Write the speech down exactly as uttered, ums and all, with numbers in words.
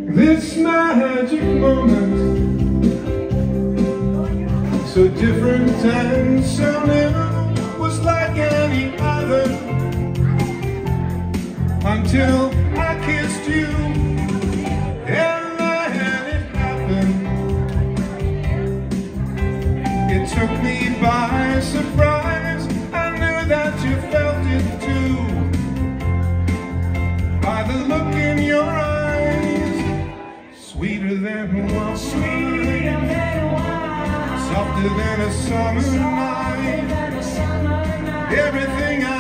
This magic moment, so different and so new, was like any other until I kissed you, and then it happened. It took me by surprise. I knew that you felt it too, by the look in your eyes, sweeter than wine, softer than a summer night. Everything I